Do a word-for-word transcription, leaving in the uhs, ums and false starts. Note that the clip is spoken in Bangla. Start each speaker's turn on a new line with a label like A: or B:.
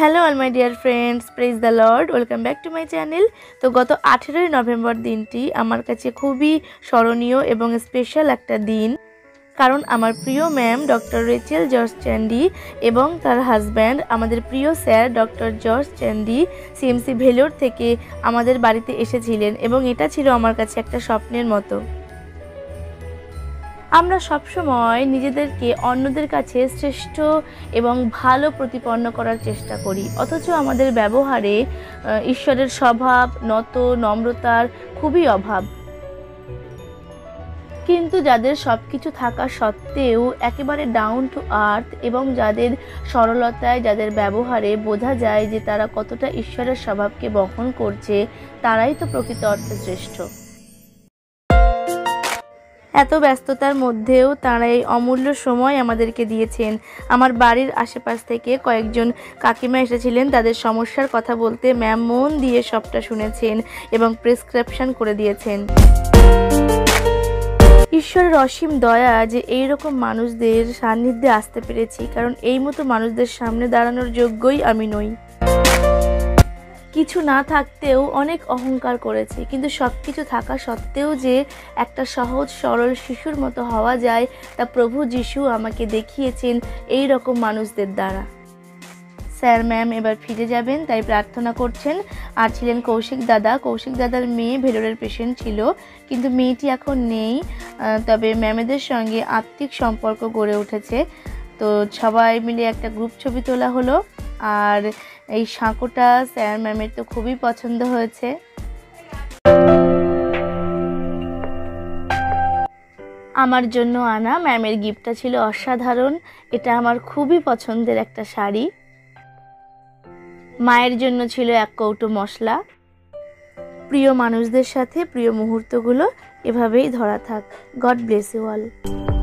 A: Hello all my dear friends, praise the lord, welcome back to my channel. তো গত আঠেরোই নভেম্বর দিনটি আমার কাছে খুবই স্মরণীয় এবং স্পেশাল একটা দিন, কারণ আমার প্রিয় ma'am doctor Rachel George Chandy এবং তার হাজব্যান্ড আমাদের প্রিয় sir doctor George Chandy CMC Vellore থেকে আমাদের বাড়িতে এসেছিলেন এবং এটা ছিল আমার কাছে একটা স্বপ্নের মতো। আমরা সবসময় নিজেদেরকে অন্যদের কাছে শ্রেষ্ঠ এবং ভালো প্রতিপন্ন করার চেষ্টা করি, অথচ আমাদের ব্যবহারে ঈশ্বরের স্বভাব, নত নম্রতার খুবই অভাব। কিন্তু যাদের সব কিছু থাকা সত্ত্বেও একেবারে ডাউন টু আর্থ এবং যাদের সরলতায়, যাদের ব্যবহারে বোঝা যায় যে তারা কতটা ঈশ্বরের স্বভাবকে বহন করছে, তারাই তো প্রকৃত অর্থে শ্রেষ্ঠ। এত ব্যস্ততার মধ্যেও তারা এই অমূল্য সময় আমাদেরকে দিয়েছেন। আমার বাড়ির আশেপাশ থেকে কয়েকজন কাকিমা এসেছিলেন তাদের সমস্যার কথা বলতে। ম্যাম মন দিয়ে সবটা শুনেছেন এবং প্রেসক্রিপশন করে দিয়েছেন। ঈশ্বরের অসীম দয়া যে এইরকম মানুষদের সান্নিধ্যে আসতে পেরেছি, কারণ এই মতো মানুষদের সামনে দাঁড়ানোর যোগ্যই আমি নই। কিছু না থাকতেও অনেক অহংকার করেছি, কিন্তু সব কিছু থাকা সত্ত্বেও যে একটা সহজ সরল শিশুর মতো হওয়া যায় তা প্রভু যিশু আমাকে দেখিয়েছেন এই রকম মানুষদের দ্বারা। স্যার ম্যাম এবার ফিরে যাবেন তাই প্রার্থনা করছেন। আর ছিলেন কৌশিক দাদা। কৌশিক দাদার মেয়ে ভেলোরের পেশেন্ট ছিল, কিন্তু মেয়েটি এখন নেই, তবে ম্যামেদের সঙ্গে আত্মিক সম্পর্ক গড়ে উঠেছে। তো সবাই মিলে একটা গ্রুপ ছবি তোলা হলো, আর এই সাঁকোটা স্যার ম্যামের তো খুবই পছন্দ হয়েছে। আমার জন্য আনা ম্যামের গিফটটা ছিল অসাধারণ। এটা আমার খুবই পছন্দের একটা শাড়ি। মায়ের জন্য ছিল এক কৌটো মশলা। প্রিয় মানুষদের সাথে প্রিয় মুহূর্তগুলো এভাবেই ধরা থাক। God bless you all.